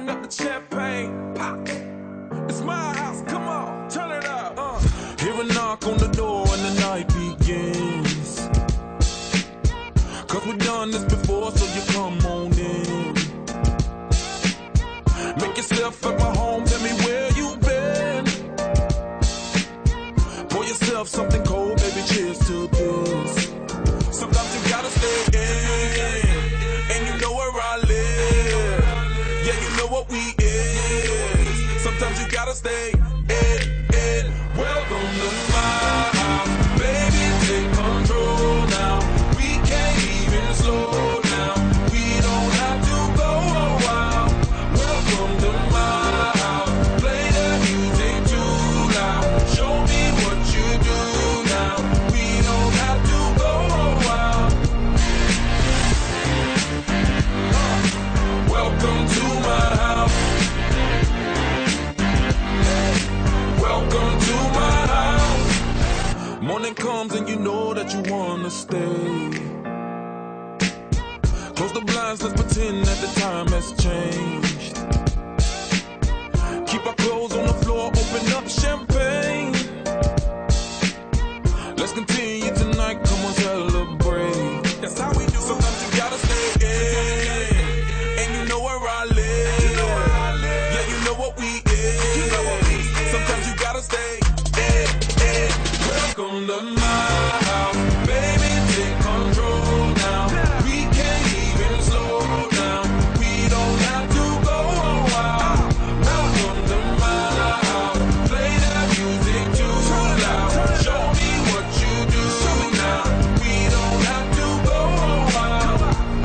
Turn up the champagne, pop. It's my house, come on, turn it up. Hear a knock on the door and the night begins. Cause we've done this before, so you come on in. Make yourself at my home, tell me where you been. Pour yourself something cold, baby, cheers to this. Sometimes you gotta stay in, and you know where I live. Yeah, you know what we is. Sometimes you gotta stay in. Welcome to my house, baby, take control now. We can't even slow down. We don't have to go a while. Welcome to my house, play the music too loud. Show me what you do now. We don't have to go a while. Welcome to my house. Welcome to my house. Morning comes and you know that you wanna stay. Close the blinds, let's pretend that the time has changed. Keep our clothes on the floor, open up champagne. Let's continue tonight, come on, celebrate. That's how we do. Sometimes you gotta stay in, and you know where I live. Yeah, you know what we is. Sometimes you gotta stay in. Welcome to my house, baby, take control now. We can't even slow down. We don't have to go a while. Welcome to my house, play that music too loud. Show me what you do now. We don't have to go a while.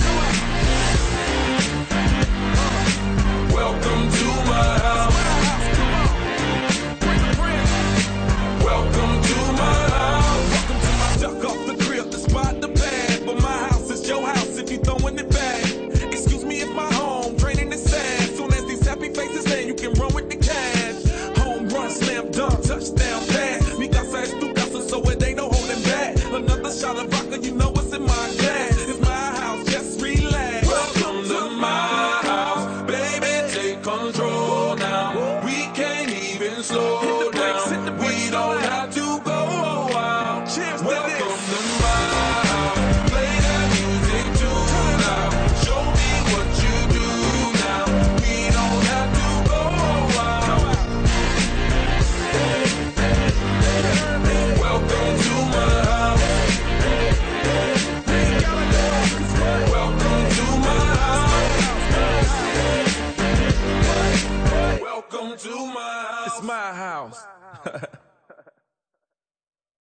Welcome to my house. Welcome to my house. Welcome to my duck off the crib, the spot, the bag. But my house is your house if you throwing it back. Excuse me if my home draining the sand. Soon as these happy faces land, you can run with the cash. Home run, slam dunk, touchdown pass. Mi casa es tu casa, so it ain't no holding back. Another shot of vodka, you know what's in my glass. It's my house, just relax. Welcome to my house, baby, take control now. We can't even slow down. We don't have to go a while. Welcome to my house, play that music too loud. Show me what you do now. We don't have to go a while. Welcome to my house. Welcome to my house. Welcome to my house. It's my house.